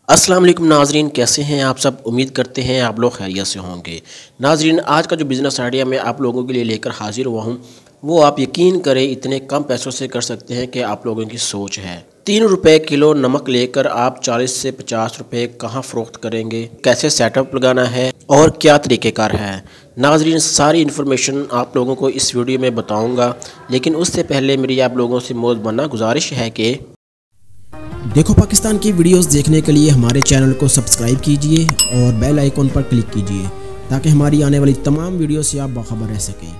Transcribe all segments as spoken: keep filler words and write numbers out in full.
अस्सलाम वालेकुम नाजरीन, कैसे हैं आप सब। उम्मीद करते हैं आप लोग खैरियत से होंगे। नाजरीन, आज का जो बिज़नेस आइडिया मैं आप लोगों के लिए लेकर हाजिर हुआ हूं, वो आप यकीन करें इतने कम पैसों से कर सकते हैं कि आप लोगों की सोच है। तीन रुपए किलो नमक लेकर आप चालीस से पचास रुपए कहाँ फ़रोख्त करेंगे, कैसे सेटअप लगाना है और क्या तरीक़ेकार है। नाजरीन, सारी इन्फॉर्मेशन आप लोगों को इस वीडियो में बताऊँगा, लेकिन उससे पहले मेरी आप लोगों से मोज़बना गुजारिश है कि देखो पाकिस्तान की वीडियोस देखने के लिए हमारे चैनल को सब्सक्राइब कीजिए और बेल आइकॉन पर क्लिक कीजिए ताकि हमारी आने वाली तमाम वीडियो से आप बाखबर रह सकें।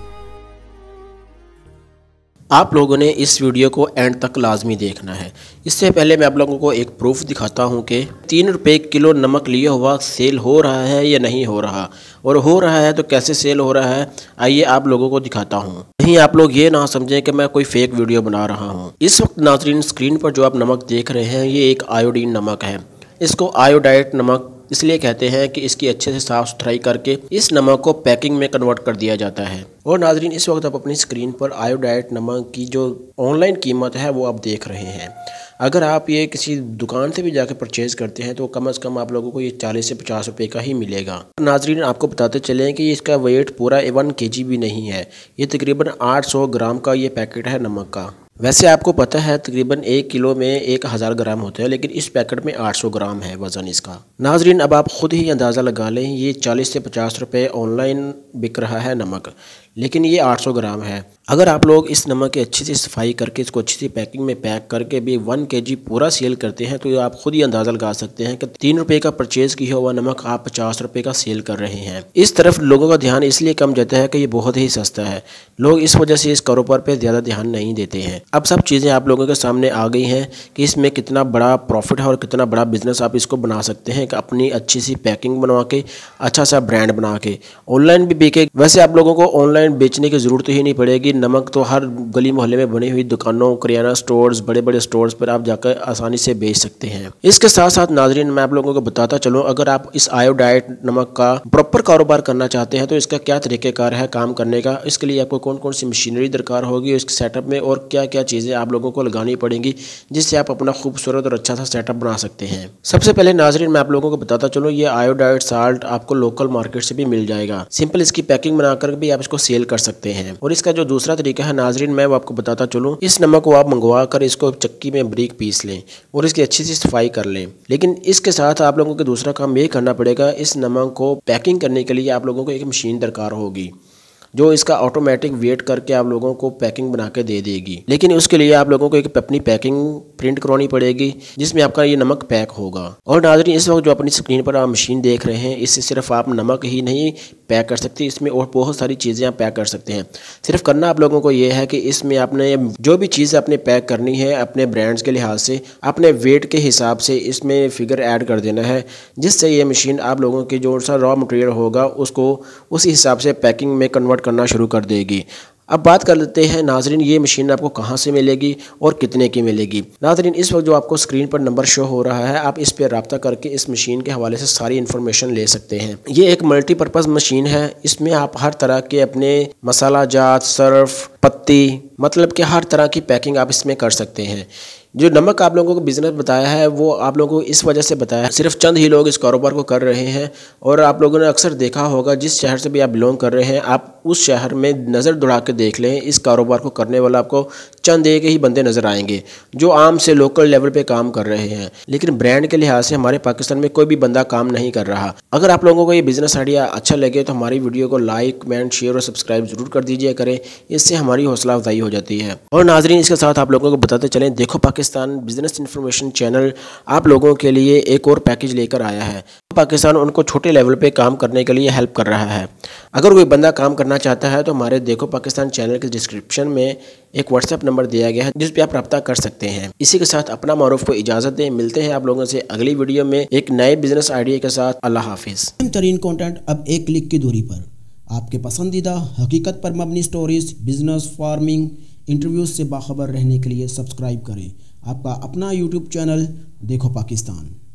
आप लोगों ने इस वीडियो को एंड तक लाजमी देखना है। इससे पहले मैं आप लोगों को एक प्रूफ दिखाता हूं कि तीन रुपये किलो नमक लिया हुआ सेल हो रहा है या नहीं हो रहा, और हो रहा है तो कैसे सेल हो रहा है, आइए आप लोगों को दिखाता हूं। कहीं आप लोग ये ना समझें कि मैं कोई फेक वीडियो बना रहा हूं। इस वक्त नाज़रीन, स्क्रीन पर जो आप नमक देख रहे हैं ये एक आयोडीन नमक है। इसको आयोडाइड नमक इसलिए कहते हैं कि इसकी अच्छे से साफ़ सुथराई करके इस नमक को पैकिंग में कन्वर्ट कर दिया जाता है। और नाजरीन, इस वक्त आप अपनी स्क्रीन पर आयोडाइड नमक की जो ऑनलाइन कीमत है वो आप देख रहे हैं। अगर आप ये किसी दुकान से भी जाकर परचेज़ करते हैं तो कम अज़ कम आप लोगों को ये चालीस से पचास रुपये का ही मिलेगा। नाजरीन, आपको बताते चलें कि इसका वेट पूरा वन के जी भी नहीं है। ये तकरीबन आठ सौ ग्राम का ये पैकेट है नमक का। वैसे आपको पता है तकरीबन एक किलो में एक हज़ार ग्राम होता है, लेकिन इस पैकेट में आठ सौ ग्राम है वज़न इसका। नाजरीन, अब आप ख़ुद ही अंदाज़ा लगा लें, ये चालीस से पचास रुपये ऑनलाइन बिक रहा है नमक, लेकिन ये आठ सौ ग्राम है। अगर आप लोग इस नमक की अच्छी सी सफाई करके इसको अच्छी सी पैकिंग में पैक करके भी वन के जी पूरा सेल करते हैं तो आप खुद ही अंदाज़ा लगा सकते हैं कि तीन रुपये का परचेज़ किया हुआ नमक आप पचास रुपये का सेल कर रहे हैं। इस तरफ लोगों का ध्यान इसलिए कम जाता है कि ये बहुत ही सस्ता है। लोग इस वजह से इस कारोबार पर ज़्यादा ध्यान नहीं देते हैं। अब सब चीज़ें आप लोगों के सामने आ गई हैं कि इसमें कितना बड़ा प्रॉफिट है और कितना बड़ा बिजनेस आप इसको बना सकते हैं कि अपनी अच्छी सी पैकिंग बनवा के अच्छा सा ब्रांड बना के ऑनलाइन भी बेचे। वैसे आप लोगों को ऑनलाइन बेचने की ज़रूरत ही नहीं पड़ेगी। नमक तो हर गली मोहल्ले में बनी हुई दुकानों, किराना स्टोर्स, बड़े बड़े स्टोर्स पर आप जाकर आसानी से बेच सकते हैं। इसके साथ साथ नाजरीन, मैं आप लोगों को बताता चलूँ, अगर आप इस आयोडाइड नमक का प्रॉपर कारोबार करना चाहते हैं तो इसका क्या तरीक़ेकार है काम करने का, इसके लिए आपको कौन कौन सी मशीनरी दरकार होगी इसके सेटअप में, और क्या क्या चीज़ें आप लोगों को लगानी पड़ेंगी जिससे आप अपना खूबसूरत और अच्छा सा सेटअप बना सकते हैं। सबसे पहले नाजरीन, मैं आप लोगों को बताता चलूँ, ये आयोडाइड साल्ट आपको लोकल मार्केट से भी मिल जाएगा। सिंपल इसकी पैकिंग बनाकर भी आप इसको सेल कर सकते हैं। और इसका जो दूसरा तरीका है नाजरीन, मैं वो आपको बताता चलूँ, इस नमक को आप मंगवा कर इसको चक्की में बारीक पीस लें और इसकी अच्छी सी सफाई कर लें। लेकिन इसके साथ आप लोगों को दूसरा काम ये करना पड़ेगा, इस नमक को पैकिंग करने के लिए आप लोगों को एक मशीन दरकार होगी जो इसका ऑटोमेटिक वेट करके आप लोगों को पैकिंग बना के दे देगी। लेकिन उसके लिए आप लोगों को एक अपनी पैकिंग प्रिंट करवानी पड़ेगी जिसमें आपका ये नमक पैक होगा। और नाज़रीन, इस वक्त जो अपनी स्क्रीन पर आप मशीन देख रहे हैं, इससे सिर्फ आप नमक ही नहीं पैक कर सकते, इसमें और बहुत सारी चीज़ें आप पैक कर सकते हैं। सिर्फ करना आप लोगों को ये है कि इसमें आपने जो भी चीज़ आपने पैक करनी है अपने ब्रांड्स के लिहाज से, अपने वेट के हिसाब से इसमें फिगर ऐड कर देना है, जिससे ये मशीन आप लोगों की जो सा रॉ मटेरियल होगा उसको उसी हिसाब से पैकिंग में कन्वर्ट करना शुरू कर देगी। अब बात कर लेते हैं नाजरीन, ये मशीन आपको कहाँ से मिलेगी और कितने की मिलेगी। नाजरीन, इस वक्त जो आपको स्क्रीन पर नंबर शो हो रहा है, आप इस पर रब्ता करके इस मशीन के हवाले से सारी इन्फॉर्मेशन ले सकते हैं। ये एक मल्टीपर्पज़ मशीन है। इसमें आप हर तरह के अपने मसाला जात, सर्फ, पत्ती, मतलब कि हर तरह की पैकिंग आप इसमें कर सकते हैं। जो नमक आप लोगों को बिज़नेस बताया है वो आप लोगों को इस वजह से बताया है, सिर्फ चंद ही लोग इस कारोबार को कर रहे हैं। और आप लोगों ने अक्सर देखा होगा, जिस शहर से भी आप बिलोंग कर रहे हैं, आप उस शहर में नज़र दौड़ा के देख लें, इस कारोबार को करने वाला आपको चंद एक ही बंदे नज़र आएंगे जो आम से लोकल लेवल पे काम कर रहे हैं। लेकिन ब्रांड के लिहाज से हमारे पाकिस्तान में कोई भी बंदा काम नहीं कर रहा। अगर आप लोगों को ये बिज़नेस आइडिया अच्छा लगे तो हमारी वीडियो को लाइक, कमेंट, शेयर और सब्सक्राइब जरूर कर दीजिए करें, इससे हमारी हौसला अफजाई हो जाती है। और नाजरीन, इसके साथ आप लोगों को बताते चलें, देखो पाकिस्तान बिजनेस इन्फॉर्मेशन चैनल आप लोगों के लिए एक और पैकेज लेकर आया है। पाकिस्तान उनको छोटे लेवल पे काम करने के लिए हेल्प कर रहा है। अगर कोई बंदा काम करना चाहता है तो हमारे देखो पाकिस्तान चैनल के डिस्क्रिप्शन में एक व्हाट्सएप नंबर दिया गया है जिस पे आप रब्ता कर सकते हैं। इसी के साथ अपना मारूफ को इजाज़त दें। मिलते हैं आप लोगों से अगली वीडियो में एक नए बिजनेस आइडिया के साथ। अल्लाह हाफिज़। तरीन कंटेंट अब एक क्लिक की दूरी पर। आपके पसंदीदा हकीकत पर मबनी स्टोरीज, बिजनेस, फार्मिंग, इंटरव्यूज से बाखबर रहने के लिए सब्सक्राइब करें आपका अपना यूट्यूब चैनल देखो पाकिस्तान।